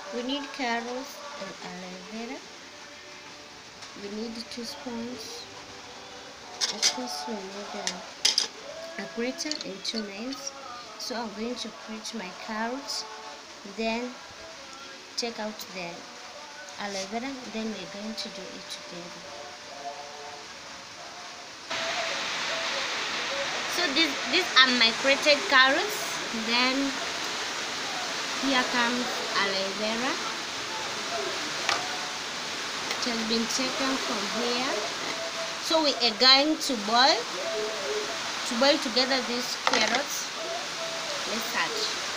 We need carrots and aloe vera. We need 2 spoons. Of course, we need a grater and 2 knives. So I'm going to grate my carrots, then take out the aloe vera, then we're going to do it together. So these are my grated carrots. Then here comes aloe vera. It has been taken from here. So we are going to boil together these carrots. Let's start.